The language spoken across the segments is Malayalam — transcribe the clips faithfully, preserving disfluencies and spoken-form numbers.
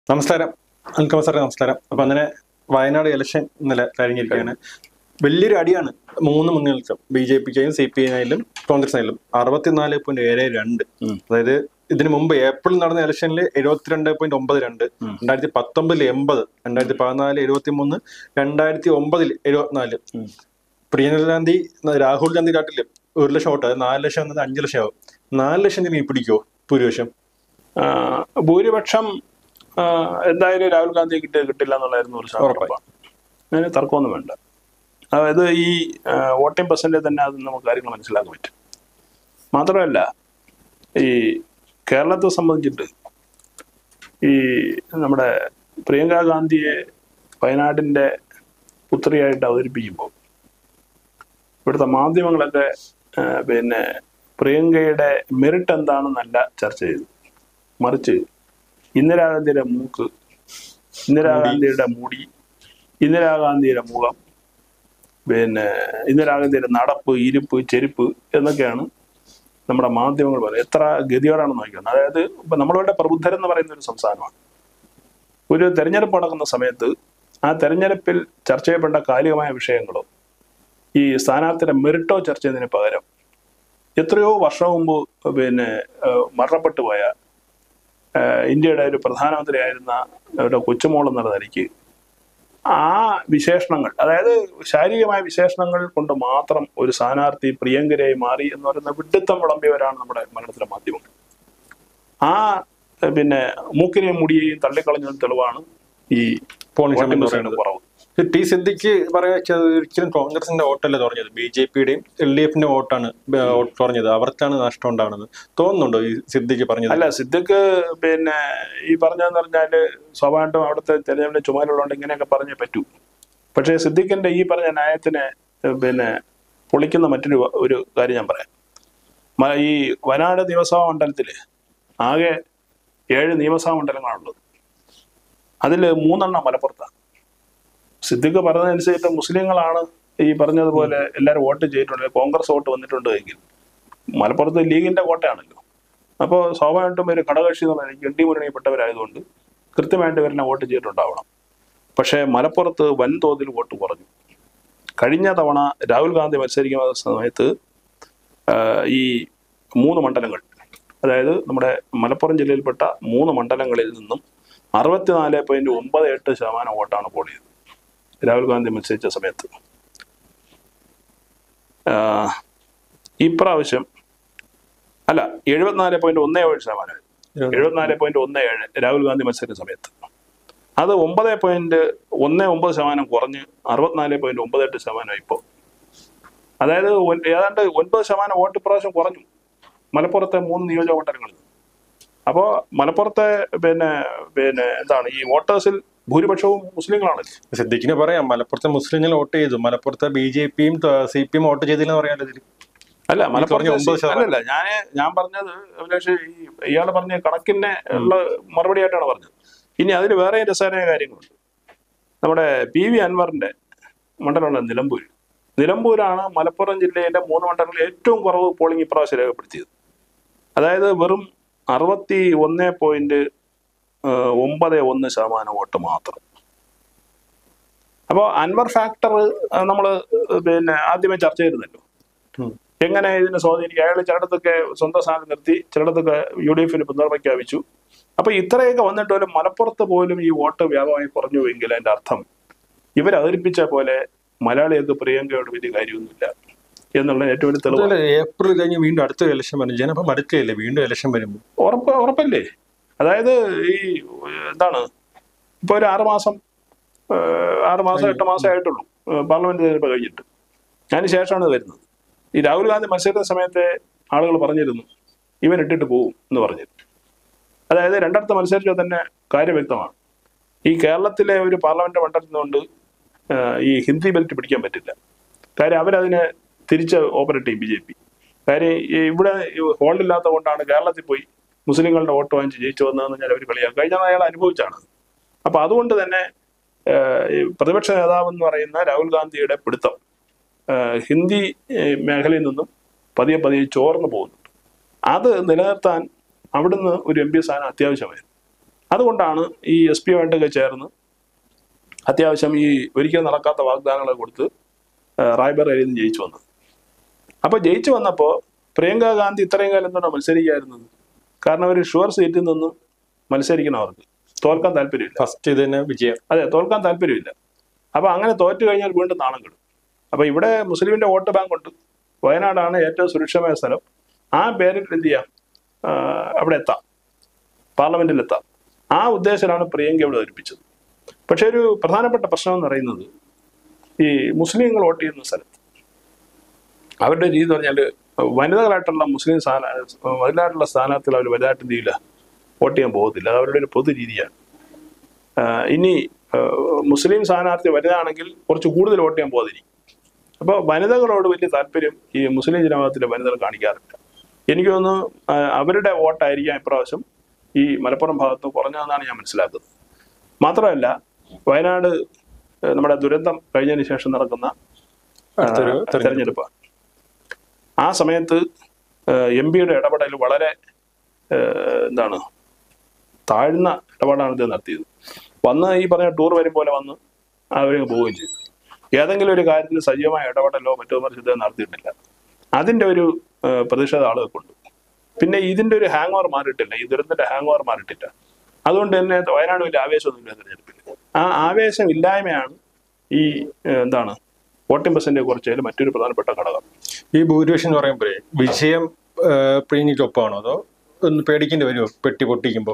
നമസ്കാരം അൽക്കമ സാറേ, നമസ്കാരം. അപ്പൊ അങ്ങനെ വയനാട് ഇലക്ഷൻ ഇന്നലെ കഴിഞ്ഞിരിക്കുകയാണ്. വലിയൊരു അടിയാണ് മൂന്ന് മുന്നണികൾക്കും, ബി ജെ പിക്കായും സി പി ഐയിലും കോൺഗ്രസിനായാലും. അറുപത്തിനാല് പോയിന്റ് ഏഴ് രണ്ട് അതായത് ഇതിനു മുമ്പ് ഏപ്രിൽ നടന്ന ഇലക്ഷനിൽ എഴുപത്തിരണ്ട് പോയിന്റ് ഒമ്പത് രണ്ട് രണ്ടായിരത്തി പത്തൊമ്പതിൽ എൺപത് രണ്ടായിരത്തി പതിനാല് എഴുപത്തി മൂന്ന് രണ്ടായിരത്തി ഒമ്പതിൽ എഴുപത്തിനാല് പ്രിയങ്ക ഗാന്ധി രാഹുൽ ഗാന്ധി കാട്ടില് ഒരു ലക്ഷം വോട്ട്, നാല് ലക്ഷം എന്നത് അഞ്ചു ലക്ഷം ആവും. നാല് ലക്ഷം നീ പിടിക്കോ ഭൂരിപക്ഷം? ഭൂരിപക്ഷം എന്തായാലും രാഹുൽ ഗാന്ധി കിട്ടിയ കിട്ടില്ല എന്നുള്ളതായിരുന്നു ഒരു ഉറപ്പാണ്. അതിന് തർക്കമൊന്നും വേണ്ട. അതായത് ഈ വോട്ടിംഗ് പെർസെൻറ്റേജ് തന്നെ അത് നമുക്ക് കാര്യങ്ങൾ മനസ്സിലാക്കാൻ പറ്റും. മാത്രമല്ല, ഈ കേരളത്തെ സംബന്ധിച്ചിട്ട് ഈ നമ്മുടെ പ്രിയങ്ക ഗാന്ധിയെ വയനാടിൻ്റെ പുത്രിയായിട്ട് അവതരിപ്പിക്കുമ്പോൾ ഇവിടുത്തെ മാധ്യമങ്ങളൊക്കെ പിന്നെ പ്രിയങ്കയുടെ മെറിറ്റ് എന്താണെന്നല്ല ചർച്ച ചെയ്തു, മറിച്ച് ഇന്ദിരാഗാന്ധിയുടെ മൂക്ക്, ഇന്ദിരാഗാന്ധിയുടെ മുടി, ഇന്ദിരാഗാന്ധിയുടെ മുഖം, പിന്നെ ഇന്ദിരാഗാന്ധിയുടെ നടപ്പ്, ഇരിപ്പ്, ചെരുപ്പ് എന്നൊക്കെയാണ് നമ്മുടെ മാധ്യമങ്ങൾ പറയുന്നത്. എത്ര ഗതിയോടാണെന്ന് നോക്കുന്നത്. അതായത് ഇപ്പം നമ്മളിവിടെ പ്രബുദ്ധരെന്ന് പറയുന്ന ഒരു സംസ്ഥാനമാണ്. ഒരു തെരഞ്ഞെടുപ്പ് നടക്കുന്ന സമയത്ത് ആ തെരഞ്ഞെടുപ്പിൽ ചർച്ച ചെയ്യപ്പെട്ട കാലികമായ വിഷയങ്ങളോ ഈ സ്ഥാനാർത്ഥിയുടെ മെറിറ്റോ ചർച്ച ചെയ്യുന്നതിന് പകരം എത്രയോ വർഷം മുമ്പ് പിന്നെ മരണപ്പെട്ടു പോയ ഇന്ത്യയുടെ ഒരു പ്രധാനമന്ത്രിയായിരുന്ന ഒരു കൊച്ചുമോൾ എന്നുള്ള നിലയ്ക്ക് ആ വിശേഷണങ്ങൾ, അതായത് ശാരീരികമായ വിശേഷണങ്ങൾ കൊണ്ട് മാത്രം ഒരു സ്ഥാനാർത്ഥി പ്രിയങ്കരായി മാറി എന്ന് പറയുന്ന വിഡിത്തം വിളമ്പിയവരാണ് നമ്മുടെ മലയാളത്തിലെ മാധ്യമങ്ങൾ. ആ പിന്നെ മൂക്കിനെയും മുടിയെയും തള്ളിക്കളഞ്ഞ തെളിവാണ് ഈ പോളിംഗ് കുറവ്. ടി സിദ്ദിഖ് പറയാ ഒരിക്കലും കോൺഗ്രസിന്റെ വോട്ടല്ല കുറഞ്ഞത്, ബി ജെ പിയുടെയും എൽ ഡി എഫിന്റെ വോട്ടാണ് കുറഞ്ഞത്, അവർക്കാണ് നഷ്ടം ഉണ്ടാവുന്നത് തോന്നുന്നുണ്ടോ ഈ സിദ്ദിഖ് പറഞ്ഞത്? അല്ല, സിദ്ദിഖ് പിന്നെ ഈ പറഞ്ഞതെന്ന് പറഞ്ഞാല് സ്വാഭാവികമായിട്ടും അവിടുത്തെ തെരഞ്ഞെടുപ്പിന്റെ ചുമതലയുള്ളതുകൊണ്ട് ഇങ്ങനെയൊക്കെ പറഞ്ഞേ പറ്റൂ. പക്ഷേ സിദ്ദിഖിന്റെ ഈ പറഞ്ഞ ന്യായത്തിനെ പിന്നെ പൊളിക്കുന്ന മറ്റൊരു ഒരു കാര്യം ഞാൻ പറയാം. ഈ വയനാട് നിയമസഭാ മണ്ഡലത്തില് ആകെ ഏഴ് നിയമസഭാ മണ്ഡലങ്ങളാണുള്ളത്. അതിൽ മൂന്നെണ്ണം മലപ്പുറത്താണ്. സിദ്ദിഖ് പറഞ്ഞതനുസരിച്ച് മുസ്ലിങ്ങളാണ് ഈ പറഞ്ഞതുപോലെ എല്ലാവരും വോട്ട് ചെയ്തിട്ടുണ്ട്, കോൺഗ്രസ് വോട്ട് വന്നിട്ടുണ്ട് എങ്കിൽ മലപ്പുറത്ത് ലീഗിന്റെ കോട്ടയാണല്ലോ. അപ്പോൾ സ്വാഭാവികമായിട്ടും ഒരു ഘടകകക്ഷി എന്നുള്ള എൻ ഡി മുന്നണിയിൽപ്പെട്ടവരായതുകൊണ്ട് കൃത്യമായിട്ട് ഇവരെല്ലാം വോട്ട് ചെയ്തിട്ടുണ്ടാവണം. പക്ഷേ മലപ്പുറത്ത് വൻതോതിൽ വോട്ട് കുറഞ്ഞു. കഴിഞ്ഞ തവണ രാഹുൽ ഗാന്ധി മത്സരിക്കുന്ന സമയത്ത് ഈ മൂന്ന് മണ്ഡലങ്ങൾ, അതായത് നമ്മുടെ മലപ്പുറം ജില്ലയിൽപ്പെട്ട മൂന്ന് മണ്ഡലങ്ങളിൽ നിന്നും അറുപത്തിനാല് പോയിന്റ് ഒമ്പത് എട്ട് ശതമാനം വോട്ടാണ് പോൾ ചെയ്തത് രാഹുൽ ഗാന്ധി മത്സരിച്ച സമയത്ത്. ഇപ്രാവശ്യം അല്ല, എഴുപത്തിനാല് പോയിന്റ് ഒന്ന് ഏഴ് ശതമാനം എഴുപത്തിനാല് പോയിന്റ് ഒന്ന് ഏഴ് രാഹുൽ ഗാന്ധി മത്സരിച്ച സമയത്ത്. അത് ഒമ്പത് പോയിന്റ് ഒന്ന് ഒമ്പത് ശതമാനം കുറഞ്ഞ് അറുപത്തിനാല് പോയിന്റ് ഒമ്പത് എട്ട് ശതമാനം ഇപ്പോൾ. അതായത് ഏതാണ്ട് ഒൻപത് ശതമാനം വോട്ട് ഇപ്രാവശ്യം കുറഞ്ഞു മലപ്പുറത്തെ മൂന്ന് നിയോജക മണ്ഡലങ്ങളിൽ. അപ്പോൾ മലപ്പുറത്തെ പിന്നെ പിന്നെ എന്താണ് ഈ വോട്ടേഴ്സിൽ ഭൂരിപക്ഷവും മുസ്ലിങ്ങളാണ്. സിദ്ദിഖിന് പറയാം മലപ്പുറത്തെ മുസ്ലിങ്ങൾ വോട്ട് ചെയ്തു, മലപ്പുറത്തെ ബി ജെ പിയും സി പി എം വോട്ട് ചെയ്തില്ലെന്ന് പറയാനല്ലോ ഇതിൽ. അല്ല, മലപ്പുറത്ത് അല്ലല്ല ഞാൻ ഞാൻ പറഞ്ഞത് അഭിലാഷ് ഈ ഇയാൾ പറഞ്ഞ കണക്കിനെ ഉള്ള മറുപടി ആയിട്ടാണ് പറഞ്ഞത്. ഇനി അതിൽ വേറെ രസകരമായ കാര്യങ്ങളുണ്ട്. നമ്മുടെ പി വി അൻവറിന്റെ മണ്ഡലമാണ് നിലമ്പൂർ. നിലമ്പൂരാണ് മലപ്പുറം ജില്ലയിലെ മൂന്ന് മണ്ഡലങ്ങളിൽ ഏറ്റവും കുറവ് പോളിംഗ് ഇപ്രാവശ്യം രേഖപ്പെടുത്തിയത്. അതായത് വെറും അറുപത്തി ഒന്ന് പോയിന്റ് ഒമ്പത് ഒന്ന് ശതമാനം വോട്ട് മാത്രം. അപ്പോൾ അൻവർ ഫാക്ടർ നമ്മൾ പിന്നെ ആദ്യമേ ചർച്ച ചെയ്തിരുന്നല്ലോ, എങ്ങനെ ഇതിനെ സ്വാധീനിക്കും. അയാൾ ചിലയിടത്തൊക്കെ സ്വന്തം സ്ഥാനം നിർത്തി, ചിലയിടത്തൊക്കെ യു ഡി എഫിന് പിന്തുണയ്ക്കാവിച്ചു. അപ്പൊ ഇത്രയൊക്കെ വന്നിട്ട് പോലും മലപ്പുറത്ത് പോലും ഈ വോട്ട് വ്യാപകമായി കുറഞ്ഞുവെങ്കിൽ അതിന്റെ അർത്ഥം ഇവർ അവതരിപ്പിച്ച പോലെ മലയാളികൾക്ക് പ്രിയങ്കയോട് വലിയ കാര്യമൊന്നുമില്ല എന്നുള്ള ഏറ്റവും വലിയ തെളിവ്. ഏപ്രിൽ കഴിഞ്ഞ് വീണ്ടും അടുത്ത ഇലക്ഷൻ വരും, ജനപ്പം അടുക്കല്ലേ വീണ്ടും ഇലക്ഷൻ വരുമ്പോൾ ഉറപ്പ് ഉറപ്പല്ലേ. അതായത് ഈ എന്താണ് ഇപ്പൊ ഒരു ആറുമാസം ആറുമാസം എട്ട് മാസം ആയിട്ടുള്ളൂ പാർലമെന്റ് തെരഞ്ഞെടുപ്പ് കഴിഞ്ഞിട്ട്. അതിന് ശേഷമാണ് ഇത് വരുന്നത്. ഈ രാഹുൽ ഗാന്ധി മത്സരിക്കുന്ന സമയത്തെ ആളുകൾ പറഞ്ഞിരുന്നു ഇവൻ ഇട്ടിട്ട് പോകും എന്ന് പറഞ്ഞിരുന്നു. അതായത് രണ്ടിടത്ത് മത്സരിച്ചാൽ തന്നെ കാര്യം വ്യക്തമാണ്. ഈ കേരളത്തിലെ ഒരു പാർലമെന്റ് മണ്ഡലത്തിൽ കൊണ്ട് ഈ ഹിന്ദി ബെൽറ്റ് പിടിക്കാൻ പറ്റില്ല. കാര്യം അവരതിനെ തിരിച്ച് ഓപ്പറേറ്റ് ചെയ്യും ബി ജെ പി. കാര്യം ഇവിടെ ഹോൾഡില്ലാത്ത കൊണ്ടാണ് കേരളത്തിൽ പോയി മുസ്ലിങ്ങളുടെ വോട്ട് വാങ്ങിച്ച് ജയിച്ചു വന്നതെന്ന് പറഞ്ഞാൽ അവർ കളിയാക്കും. കഴിഞ്ഞ അയാൾ അനുഭവിച്ചാണ്. അപ്പൊ അതുകൊണ്ട് തന്നെ പ്രതിപക്ഷ നേതാവ് എന്ന് പറയുന്ന രാഹുൽ ഗാന്ധിയുടെ പിടുത്തം ഹിന്ദി മേഖലയിൽ നിന്നും പതിയെ പതിയെ ചോർന്നു പോകുന്നുണ്ട്. അത് നിലനിർത്താൻ അവിടുന്ന് ഒരു എം പി സ്ഥാനം അത്യാവശ്യമായിരുന്നു. അതുകൊണ്ടാണ് ഈ എസ് പിയുമായിട്ടൊക്കെ ചേർന്ന് അത്യാവശ്യം ഈ ഒരിക്കലും നടക്കാത്ത വാഗ്ദാനങ്ങളെ കൊടുത്ത് റായ്ബറേലിയിൽ നിന്ന് ജയിച്ചു വന്നത്. അപ്പോൾ ജയിച്ചു വന്നപ്പോൾ പ്രിയങ്ക ഗാന്ധി ഇത്രയും കാലം എന്താണ് മത്സരിക്കായിരുന്നത്? കാരണം അവർ ഷുവർ സീറ്റിൽ നിന്നും മത്സരിക്കണം, അവർക്ക് തോൽക്കാൻ താല്പര്യമില്ല. ഫസ്റ്റ് ഇത് തന്നെ വിജയം. അതെ, തോൽക്കാൻ താല്പര്യമില്ല. അപ്പോൾ അങ്ങനെ തോറ്റു കഴിഞ്ഞാൽ വീണ്ടും നാണം കെടും. അപ്പോൾ ഇവിടെ മുസ്ലിമിന്റെ വോട്ട് ബാങ്ക് ഉണ്ട്. വയനാടാണ് ഏറ്റവും സുരക്ഷിതമായ സ്ഥലം. ആ പേരിൽ എന്ത് ചെയ്യാം, അവിടെ എത്താം, പാർലമെന്റിൽ എത്താം. ആ ഉദ്ദേശത്തിലാണ് പ്രിയങ്ക ഇവിടെ അവതരിപ്പിച്ചത്. പക്ഷെ ഒരു പ്രധാനപ്പെട്ട പ്രശ്നം എന്ന് പറയുന്നത് ഈ മുസ്ലിങ്ങൾ വോട്ട് ചെയ്യുന്ന സ്ഥലത്ത് അവരുടെ രീതി എന്ന് പറഞ്ഞാൽ വനിതകളായിട്ടുള്ള മുസ്ലിം സ്ഥാന വനിതകളായിട്ടുള്ള സ്ഥാനാർത്ഥികൾ അവർ വലുതായിട്ട് എന്ത് ചെയ്യില്ല, വോട്ട് ചെയ്യാൻ പോകത്തില്ല. അത് അവരുടെ ഒരു പൊതു രീതിയാണ്. ഇനി മുസ്ലിം സ്ഥാനാർത്ഥി വനിതയാണെങ്കിൽ കുറച്ച് കൂടുതൽ വോട്ട് ചെയ്യാൻ പോകാതിരിക്കും. അപ്പോൾ വനിതകളോട് വലിയ താല്പര്യം ഈ മുസ്ലിം ജനവിഭാഗത്തിലെ വനിതകൾ കാണിക്കാറില്ല. എനിക്ക് തോന്നുന്നു അവരുടെ വോട്ടായിരിക്കാം ഇപ്രാവശ്യം ഈ മലപ്പുറം ഭാഗത്ത് കുറഞ്ഞതെന്നാണ് ഞാൻ മനസ്സിലാക്കുന്നത്. മാത്രമല്ല, വയനാട് നമ്മുടെ ദുരന്തം കഴിഞ്ഞതിന് ശേഷം നടക്കുന്ന തെരഞ്ഞെടുപ്പ്, ആ സമയത്ത് എം പിയുടെ ഇടപെടൽ വളരെ എന്താണ് താഴ്ന്ന ഇടപാടാണ് ഇത് നടത്തിയത്. വന്ന് ഈ പറഞ്ഞ ടൂർ വരും പോലെ വന്ന് അവർ പോവുകയും ചെയ്തു. ഏതെങ്കിലും ഒരു കാര്യത്തിൽ സജീവമായ ഇടപെടലോ മറ്റോ മറിച്ച് ഇത് നടത്തിയിട്ടില്ല. അതിൻ്റെ ഒരു പ്രതിഷേധ ആളുകൾക്കുണ്ട്. പിന്നെ ഇതിൻ്റെ ഒരു ഹാങ് ഓവർ മാറിയിട്ടില്ല, ഈ ദുരന്തത്തിന്റെ ഹാങ് ഓവർ മാറിയിട്ടില്ല. അതുകൊണ്ട് തന്നെ വയനാട് വലിയ ആവേശമൊന്നുമില്ല തെരഞ്ഞെടുപ്പിൽ. ആ ആവേശം ഇല്ലായ്മയാണ് ഈ എന്താണ് വോട്ടിംഗ് പെർസെന്റേജ് കുറച്ചതിൽ മറ്റൊരു പ്രധാനപ്പെട്ട ഘടകം. ഈ ഭൂരിപക്ഷം എന്ന് പറയുമ്പോഴേ വിജയം പ്രീഞ്ഞിട്ടൊപ്പമാണോ അതോ ഒന്ന് പേടിക്കേണ്ടി വരുമോ പെട്ടി പൊട്ടിക്കുമ്പോൾ?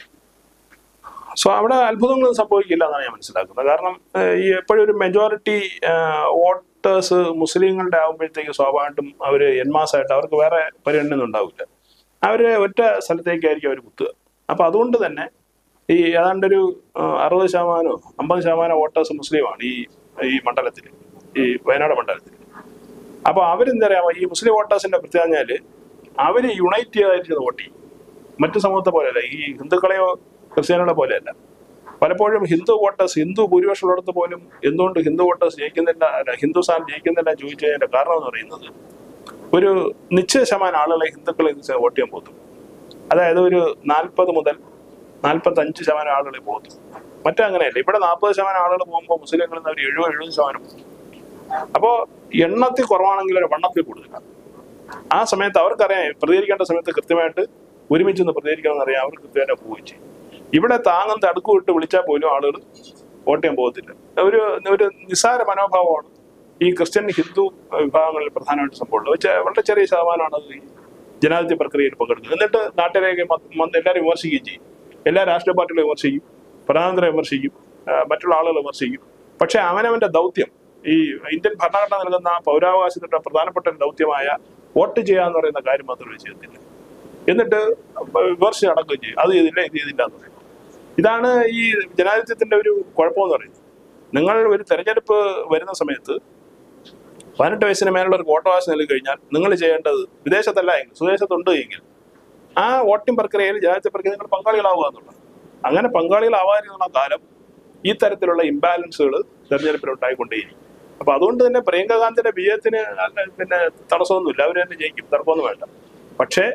സോ അവിടെ അത്ഭുതങ്ങളൊന്നും സംഭവിക്കില്ല എന്നാണ് ഞാൻ മനസ്സിലാക്കുന്നത്. കാരണം ഈ എപ്പോഴും ഒരു മെജോറിറ്റി വോട്ടേഴ്സ് മുസ്ലിങ്ങളുടെ ആകുമ്പോഴത്തേക്ക് സ്വാഭാവികമായിട്ടും അവർ എൻമാസായിട്ട് അവർക്ക് വേറെ പരിഗണനയൊന്നും ഉണ്ടാവില്ല. അവർ ഒറ്റ സ്ഥലത്തേക്കായിരിക്കും അവർ കുത്തുക. അപ്പം അതുകൊണ്ട് തന്നെ ഈ ഏതാണ്ടൊരു അറുപത് ശതമാനമോ അമ്പത് ശതമാനം വോട്ടേഴ്സ് മുസ്ലിമാണ് ഈ ഈ മണ്ഡലത്തിൽ, ഈ വയനാട് മണ്ഡലത്തിൽ. അപ്പോൾ അവരെന്താ പറയുക, ഈ മുസ്ലിം വോട്ടേഴ്സിന്റെ പ്രത്യേകത പറഞ്ഞാൽ അവർ യുണൈറ്റ് ചെയ്തായിരിക്കും വോട്ട് ചെയ്യും. മറ്റു സമൂഹത്തെ പോലെയല്ല, ഈ ഹിന്ദുക്കളെയോ ക്രിസ്ത്യാനികളെ പോലെയല്ല. പലപ്പോഴും ഹിന്ദു വോട്ടേഴ്സ് ഹിന്ദു ഭൂരിപക്ഷമുള്ളിടത്ത് പോലും എന്തുകൊണ്ട് ഹിന്ദു വോട്ടേഴ്സ് ജയിക്കുന്നില്ല, അല്ല ഹിന്ദു സ്ഥാനം ജയിക്കുന്നില്ല ചോദിച്ചു കഴിഞ്ഞതിന്റെ കാരണം എന്ന് പറയുന്നത് ഒരു നിശ്ചയ ശതമാനം ആളുകളെ ഹിന്ദുക്കളെ വോട്ട് ചെയ്യാൻ പോകുന്നു. അതായത് ഒരു നാൽപ്പത് മുതൽ നാൽപ്പത്തി അഞ്ച് ശതമാനം ആളുകളെ പോകുന്നു. മറ്റങ്ങനെയല്ല, ഇവിടെ നാൽപ്പത് ശതമാനം ആളുകൾ പോകുമ്പോൾ മുസ്ലിങ്ങളിൽ നിന്ന് ഒരു എഴുപത് എഴുപത് ശതമാനം. അപ്പോൾ എണ്ണത്തിൽ കുറവാണെങ്കിൽ ഒരു വണ്ണത്തിൽ കൂടുതലാണ്. ആ സമയത്ത് അവർക്കറിയാം പ്രതികരിക്കേണ്ട സമയത്ത് കൃത്യമായിട്ട് ഒരുമിച്ച് നിന്ന് പ്രതികരിക്കണമെന്ന് അറിയാം, അവർ കൃത്യമായിട്ട് പോവുകയും ചെയ്യും. ഇവിടെ താങ്ങുന്ന അടുക്കു വിട്ട് വിളിച്ചാൽ പോലും ആളുകൾ വോട്ട് ചെയ്യാൻ പോകത്തില്ല. ഒരു ഒരു നിസ്സാര മനോഭാവമാണ് ഈ ക്രിസ്ത്യൻ ഹിന്ദു വിഭാഗങ്ങളിൽ പ്രധാനമായിട്ട് സംഭവമുള്ളത്. വളരെ ചെറിയ ശതമാനമാണ് ഈ ജനാധിപത്യ പ്രക്രിയയിൽ പങ്കെടുക്കുന്നത്. എന്നിട്ട് നാട്ടിലേക്ക് വന്ന് എല്ലാവരും വിമർശിക്കുകയും ചെയ്യും. എല്ലാ രാഷ്ട്രീയ പാർട്ടികളെ വിമർശിക്കും, പ്രധാനമന്ത്രിയെ വിമർശിക്കും, മറ്റുള്ള ആളുകളെ വിമർശിക്കും. പക്ഷെ അവനവന്റെ ദൗത്യം, ഈ ഇന്ത്യൻ ഭരണഘടന നൽകുന്ന പൗരാവകാശത്തിന്റെ പ്രധാനപ്പെട്ട ഒരു ദൗത്യമായ വോട്ട് ചെയ്യാന്ന് പറയുന്ന കാര്യം മാത്രമേ ചെയ്യത്തില്ല. എന്നിട്ട് വിമർശനം നടക്കുകയും ചെയ്യും, അത് ചെയ്തില്ല ഇത് ചെയ്തില്ല എന്ന് പറയും. ഇതാണ് ഈ ജനാധിപത്യത്തിന്റെ ഒരു കുഴപ്പമെന്ന് പറയുന്നത്. നിങ്ങൾ ഒരു തെരഞ്ഞെടുപ്പ് വരുന്ന സമയത്ത് പതിനെട്ട് വയസ്സിന് മേലുള്ളവർക്ക് വോട്ടവകാശം നൽകി കഴിഞ്ഞാൽ നിങ്ങൾ ചെയ്യേണ്ടത്, വിദേശത്തല്ല എങ്കിൽ സ്വദേശത്തുണ്ട് എങ്കിൽ ആ വോട്ടിംഗ് പ്രക്രിയയിൽ ജനാധിപത്യ പ്രക്രിയ നിങ്ങൾ പങ്കാളികളാവുക എന്നുള്ളത്. അങ്ങനെ പങ്കാളികളാവാതിരുന്ന കാലം ഈ തരത്തിലുള്ള ഇംബാലൻസുകൾ തെരഞ്ഞെടുപ്പിൽ ഉണ്ടായിക്കൊണ്ടേയിരിക്കും. അപ്പൊ അതുകൊണ്ട് തന്നെ പ്രിയങ്ക ഗാന്ധിയുടെ വിജയത്തിന് പിന്നെ തടസ്സമൊന്നുമില്ല, അവർ തന്നെ ജയിക്കും, തർക്കമൊന്നും വേണ്ട. പക്ഷേ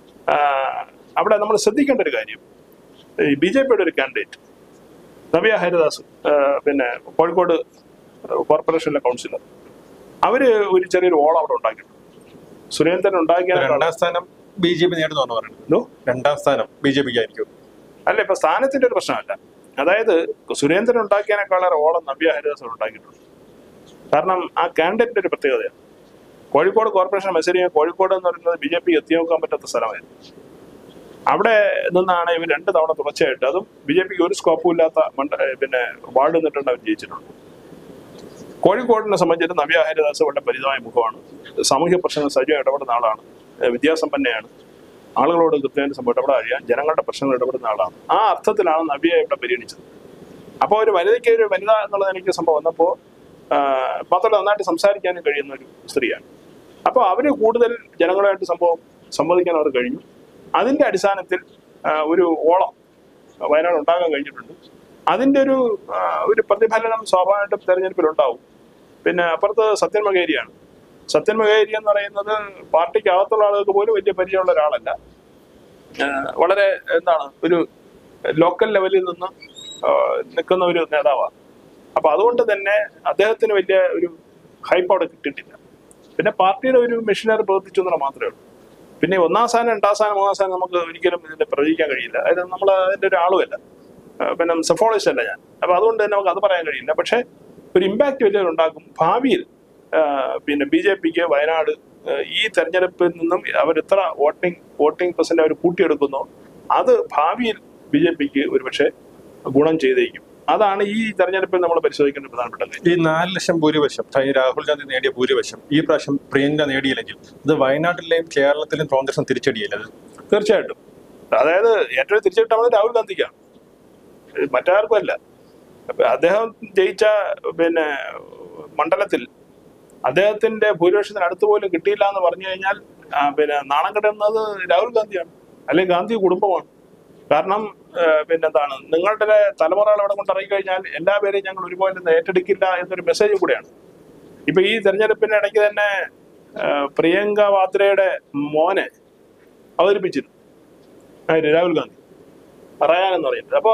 അവിടെ നമ്മൾ ശ്രദ്ധിക്കേണ്ട ഒരു കാര്യം, ഈ ബി ജെ പിയുടെ ഒരു കാൻഡിഡേറ്റ് നവ്യ ഹരിദാസ്, പിന്നെ കോഴിക്കോട് കോർപ്പറേഷനിലെ കൗൺസിലർ, അവര് ഒരു ചെറിയൊരു ഓളം അവിടെ ഉണ്ടാക്കിയിട്ടുണ്ട്. സുരേന്ദ്രൻ ഉണ്ടാക്കിയ രണ്ടാം സ്ഥാനം ബി ജെ പി നേടുന്നു പറയുന്നത്. രണ്ടാം സ്ഥാനം ബി ജെ പിക്ക് ആയിരിക്കും. അല്ല, ഇപ്പൊ സ്ഥാനത്തിന്റെ ഒരു പ്രശ്നമല്ല. അതായത് സുരേന്ദ്രൻ ഉണ്ടാക്കിയതിനേക്കാളേറെ ഓളം നവ്യ ഹരിദാസ് ഉണ്ടാക്കിയിട്ടുണ്ട്. കാരണം ആ കാൻഡിഡേറ്റിന്റെ ഒരു പ്രത്യേകതയാണ്. കോഴിക്കോട് കോർപ്പറേഷൻ മത്സരിക്കാൻ കോഴിക്കോട് എന്ന് പറയുന്നത് ബി ജെ പി എത്തി നോക്കാൻ പറ്റാത്ത സ്ഥലമായിരുന്നു. അവിടെ നിന്നാണ് ഇവർ രണ്ട് തവണ തുടർച്ചയായിട്ട്, അതും ബി ജെ പിക്ക് ഒരു സ്കോപ്പും ഇല്ലാത്ത മണ്ഡ പിന്നെ വാർഡ് നിന്നിട്ടുണ്ട് അവർ ജയിച്ചിട്ടുണ്ട്. കോഴിക്കോടിനെ സംബന്ധിച്ചിട്ട് നവ്യ ഹരിദാസ് വളരെ പരിതമായ മുഖമാണ്. സാമൂഹ്യ പ്രശ്നങ്ങൾ സജീവം ഇടപെടുന്ന ആളാണ്, വിദ്യാസമ്പന്നയാണ്, ആളുകളോട് കൃത്യമായിട്ട് സംഭവം ഇടപെടാൻ അറിയാം, ജനങ്ങളുടെ പ്രശ്നങ്ങൾ ഇടപെടുന്ന ആളാണ്. ആ അർത്ഥത്തിലാണ് നവ്യ ഇവിടെ പരിഗണിച്ചത്. അപ്പോൾ ഒരു വനിതയ്ക്ക് ഒരു വനിത എന്നുള്ളത് എനിക്ക് സംഭവം വന്നപ്പോൾ മാത്രമല്ല നന്നായിട്ട് സംസാരിക്കാനും കഴിയുന്ന ഒരു സ്ത്രീയാണ്. അപ്പോൾ അവര് കൂടുതൽ ജനങ്ങളുമായിട്ട് സംഭവം സംവദിക്കാൻ അവർ കഴിഞ്ഞു. അതിന്റെ അടിസ്ഥാനത്തിൽ ഒരു ഓളം വയനാട് ഉണ്ടാകാൻ കഴിഞ്ഞിട്ടുണ്ട്. അതിന്റെ ഒരു ഒരു പ്രതിഫലനം സ്വാഭാവികമായിട്ടും തെരഞ്ഞെടുപ്പിൽ ഉണ്ടാവും. പിന്നെ അപ്പുറത്ത് സത്യൻ മകേരിയാണ്. സത്യൻ മകേരി എന്ന് പറയുന്നത് പാർട്ടിക്ക് അകത്തുള്ള ആളുകൾക്ക് പോലും വലിയ പരിചയമുള്ള ഒരാളല്ല. വളരെ എന്താണ് ഒരു ലോക്കൽ ലെവലിൽ നിന്ന് നിൽക്കുന്ന ഒരു നേതാവാണ്. അപ്പൊ അതുകൊണ്ട് തന്നെ അദ്ദേഹത്തിന് വലിയ ഒരു ഹൈപ്പ് അവിടെ കിട്ടിയിട്ടില്ല. പിന്നെ പാർട്ടിയുടെ ഒരു മെഷീനറി പ്രവർത്തിച്ചു എന്നുള്ള മാത്രമേ ഉള്ളൂ. പിന്നെ ഒന്നാം സ്ഥാനം രണ്ടാം സ്ഥാനം മൂന്നാം സ്ഥാനം നമുക്ക് ഒരിക്കലും ഇതിന്റെ പ്രവചിക്കാൻ കഴിയില്ല. അതായത് നമ്മൾ അതിന്റെ ഒരു ആളുമല്ല, പിന്നെ സെഫോളജിസ്റ്റ് അല്ല ഞാൻ. അപ്പൊ അതുകൊണ്ട് തന്നെ നമുക്ക് അത് പറയാൻ കഴിയില്ല. പക്ഷെ ഒരു ഇമ്പാക്ട് വലിയ ഉണ്ടാക്കും ഭാവിയിൽ. പിന്നെ ബി ജെ പിക്ക് വയനാട് ഈ തെരഞ്ഞെടുപ്പിൽ നിന്നും അവർ എത്ര വോട്ടിംഗ് വോട്ടിംഗ് പെർസെന്റ് അവർ കൂട്ടിയെടുക്കുന്നോ അത് ഭാവിയിൽ ബി ജെ പിക്ക് ഒരുപക്ഷെ ഗുണം ചെയ്തേക്കും. അതാണ് ഈ തെരഞ്ഞെടുപ്പിൽ നമ്മൾ പരിശോധിക്കേണ്ട പ്രധാനപ്പെട്ട കാര്യം. ഈ നാല് ലക്ഷം ഭൂരിപക്ഷം രാഹുൽ ഗാന്ധി നേടിയ ഭൂരിപക്ഷം ഈ പ്രാവശ്യം പ്രിയങ്ക നേടിയില്ലെങ്കിൽ ഇത് വയനാട്ടിലെയും കേരളത്തിലെയും കോൺഗ്രസും തിരിച്ചടിയില്ല. തീർച്ചയായിട്ടും. അതായത് ഏറ്റവും തിരിച്ചടിയാവുന്നത് രാഹുൽ ഗാന്ധിക്കാണ്, മറ്റാർക്കും അല്ല. അദ്ദേഹം ജയിച്ച പിന്നെ മണ്ഡലത്തിൽ അദ്ദേഹത്തിന്റെ ഭൂരിപക്ഷത്തിന് അടുത്ത് പോലും കിട്ടിയില്ല എന്ന് പറഞ്ഞു കഴിഞ്ഞാൽ പിന്നെ നാണം കെടുന്നത് രാഹുൽ ഗാന്ധിയാണ്, അല്ലെങ്കിൽ ഗാന്ധി കുടുംബമാണ്. കാരണം പിന്നെന്താണ്, നിങ്ങളുടെ തലമുറകൾ അവിടെ കൊണ്ട് ഇറങ്ങിക്കഴിഞ്ഞാൽ എല്ലാ പേരെയും ഞങ്ങൾ ഒരുപോലെ ഏറ്റെടുക്കില്ല എന്നൊരു മെസ്സേജ് കൂടെയാണ്. ഇപ്പൊ ഈ തെരഞ്ഞെടുപ്പിന്റെ ഇടയ്ക്ക് തന്നെ പ്രിയങ്ക വാദ്രയുടെ മോനെ അവതരിപ്പിച്ചിരുന്നു രാഹുൽ ഗാന്ധി, റയാൻ എന്ന് പറയുന്നത്. അപ്പൊ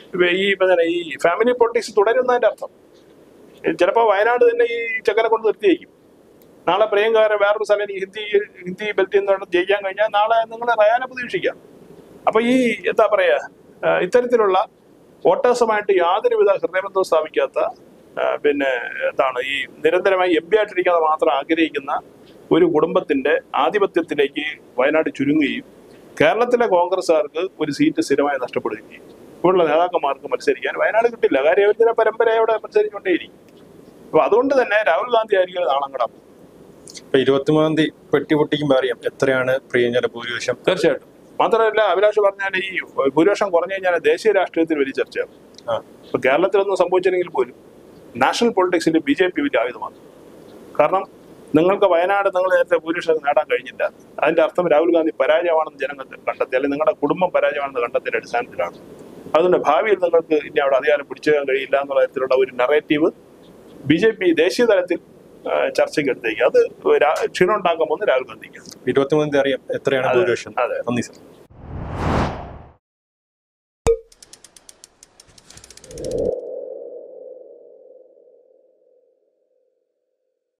ഈ ഈ ഫാമിലി പൊളിറ്റിക്സ് തുടരുന്നതിന്റെ അർത്ഥം ചിലപ്പോൾ വയനാട് തന്നെ ഈ ചെക്കനെ കൊണ്ട് നിർത്തിയേക്കും. നാളെ പ്രിയങ്ക വേറൊരു സ്ഥലം ഹിന്ദി ഹിന്ദി ബെൽറ്റിൽ നിന്ന് ജയിക്കാൻ കഴിഞ്ഞാൽ നാളെ നിങ്ങൾ റയാനെ പ്രതീക്ഷിക്കാം. അപ്പൊ ഈ എന്താ പറയാ, ഇത്തരത്തിലുള്ള വോട്ടേഴ്സുമായിട്ട് യാതൊരുവിധ ഹൃദയബന്ധവും സ്ഥാപിക്കാത്ത പിന്നെ എന്താണ് ഈ നിരന്തരമായി എം പി ആയിട്ടിരിക്കാതെ മാത്രം ആഗ്രഹിക്കുന്ന ഒരു കുടുംബത്തിന്റെ ആധിപത്യത്തിലേക്ക് വയനാട് ചുരുങ്ങുകയും കേരളത്തിലെ കോൺഗ്രസ്സുകാർക്ക് ഒരു സീറ്റ് സ്ഥിരമായി നഷ്ടപ്പെടുകയും ചെയ്യും. ഇവിടെയുള്ള നേതാക്കന്മാർക്ക് മത്സരിക്കാൻ വയനാട് കിട്ടില്ല. കാര്യം അവർ പരമ്പരയോടെ മത്സരിച്ചുകൊണ്ടേയിരിക്കും. അപ്പൊ അതുകൊണ്ട് തന്നെ രാഹുൽ ഗാന്ധി ആയിരിക്കും നാളം കടാം. ഇപ്പൊ ഇരുപത്തിമൂന്നാം തീയതി പെട്ടി പൊട്ടിക്കുമ്പോൾ അറിയാം എത്രയാണ് പ്രിയങ്കയുടെ ഭൂരിപക്ഷം. തീർച്ചയായിട്ടും. മാത്രമല്ല അഭിലാഷ് പറഞ്ഞാൽ ഈ ഭൂരിപക്ഷം കുറഞ്ഞു കഴിഞ്ഞാൽ ദേശീയ രാഷ്ട്രീയത്തിൽ വലിയ ചർച്ചയാണ്. ഇപ്പൊ കേരളത്തിലൊന്നും സംഭവിച്ചില്ലെങ്കിൽ പോലും നാഷണൽ പൊളിറ്റിക്സിൽ ബി ജെ പി വലിയ ആയുധമാണ്. കാരണം നിങ്ങൾക്ക് വയനാട് നിങ്ങൾ നേരത്തെ ഭൂരിപക്ഷം നേടാൻ കഴിഞ്ഞില്ല. അതിന്റെ അർത്ഥം രാഹുൽ ഗാന്ധി പരാജയമാണെന്ന് ജനങ്ങൾ കണ്ടെത്തി, അല്ലെങ്കിൽ നിങ്ങളുടെ കുടുംബം പരാജയമാണെന്ന് കണ്ടെത്തിയ അടിസ്ഥാനത്തിലാണ്. അതുകൊണ്ട് ഭാവിയിൽ നിങ്ങൾക്ക് ഇനി അവിടെ അധികാരം പിടിച്ചേക്കാൻ കഴിയില്ല എന്നുള്ള തരത്തിലുള്ള ഒരു നറേറ്റീവ് ബി ജെ പി ദേശീയ തലത്തിൽ ചർച്ചയ്ക്ക് എടുത്തേക്ക്. അത് ക്ഷീണം ഉണ്ടാക്കാൻ പോകുന്ന രാഹുൽ ഗാന്ധിക്ക്. ഇരുപത്തിമൂന്നാം തീയതി അറിയാം എത്രയാണ് ഭൂരിപക്ഷം. അതെ. നന്ദി സർ.